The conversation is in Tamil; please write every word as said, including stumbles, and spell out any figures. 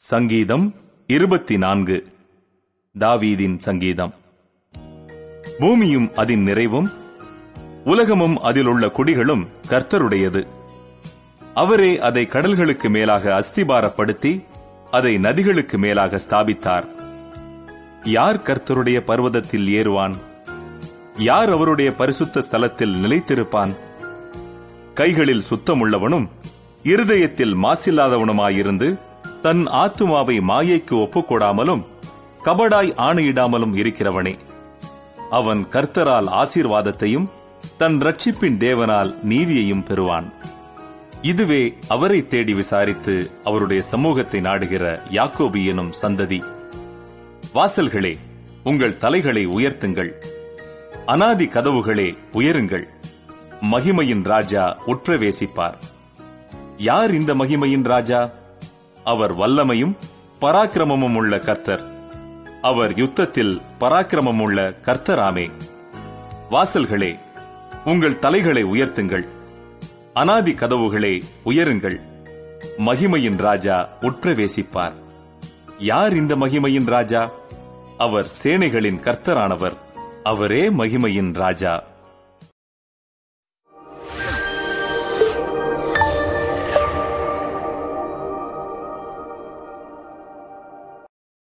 சங்கீதம் இருபத்தி நான்கு. தாவீதின் சங்கீதம். பூமியும் அதன் நிறைவும் உலகமும் அதில் உள்ள குடிகளும் கர்த்தருடையது. அவரே அதை கடல்களுக்கு மேலாக அஸ்திபாரப்படுத்தி அதை நதிகளுக்கு மேலாக ஸ்தாபித்தார். யார் கர்த்தருடைய பர்வதத்தில் ஏறுவான்? யார் அவருடைய பரிசுத்த ஸ்தலத்தில் நிலைத்திருப்பான்? கைகளில் சுத்தமுள்ளவனும் இருதயத்தில் மாசில்லாதவனுமாயிருந்து தன் ஆத்துமாவை மாயைக்கு ஒப்புக்கொடாமலும் கபடாய் ஆணையிடாமலும் இருக்கிறவனே. அவன் கர்த்தரால் ஆசீர்வாதத்தையும் தன் ரட்சிப்பின் தேவனால் நீதியையும் பெறுவான். இதுவே அவரை தேடி விசாரித்து அவருடைய சமூகத்தை நாடுகிற யாக்கோபு எனும் சந்ததி. வாசல்களே, உங்கள் தலைகளை உயர்த்துங்கள். அநாதி கதவுகளே, உயருங்கள். மகிமையின் ராஜா உட்பிரவேசிப்பார். யார் இந்த மகிமையின் ராஜா? அவர் வல்லமையும் பராக்கிரமமும் உள்ள கர்த்தர். அவர் யுத்தத்தில் பராக்கிரமம் உள்ள கர்த்தராமே. வாசல்களே, உங்கள் தலைகளை உயர்த்துங்கள். அநாதி கதவுகளே, உயருங்கள். மகிமையின் ராஜா உட்பிரவேசிப்பார். யார் இந்த மகிமையின் ராஜா? அவர் சேனைகளின் கர்த்தரானவர். அவரே மகிமையின் ராஜா.